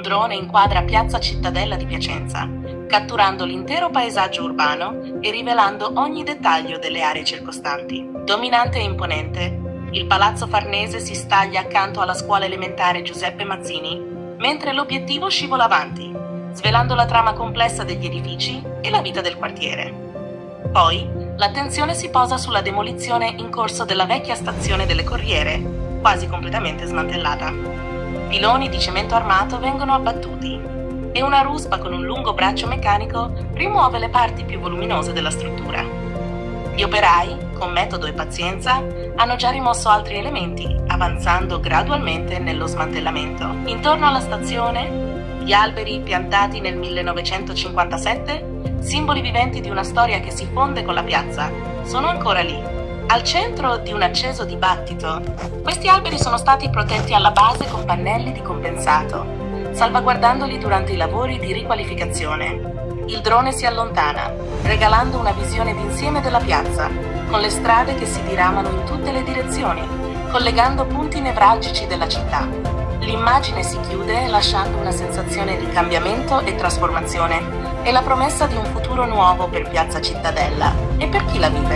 drone inquadra Piazza Cittadella di Piacenza, catturando l'intero paesaggio urbano e rivelando ogni dettaglio delle aree circostanti. Dominante e imponente, il Palazzo Farnese si staglia accanto alla scuola elementare Giuseppe Mazzini, mentre l'obiettivo scivola avanti, svelando la trama complessa degli edifici e la vita del quartiere. Poi, l'attenzione si posa sulla demolizione in corso della vecchia stazione delle Corriere, quasi completamente smantellata. Piloni di cemento armato vengono abbattuti e una ruspa con un lungo braccio meccanico rimuove le parti più voluminose della struttura. Gli operai, con metodo e pazienza, hanno già rimosso altri elementi, avanzando gradualmente nello smantellamento. Intorno alla stazione, gli alberi piantati nel 1957, simboli viventi di una storia che si fonde con la piazza, sono ancora lì. Al centro di un acceso dibattito, questi alberi sono stati protetti alla base con pannelli di compensato, salvaguardandoli durante i lavori di riqualificazione. Il drone si allontana, regalando una visione d'insieme della piazza, con le strade che si diramano in tutte le direzioni, collegando punti nevralgici della città. L'immagine si chiude lasciando una sensazione di cambiamento e trasformazione e la promessa di un futuro nuovo per Piazza Cittadella e per chi la vive.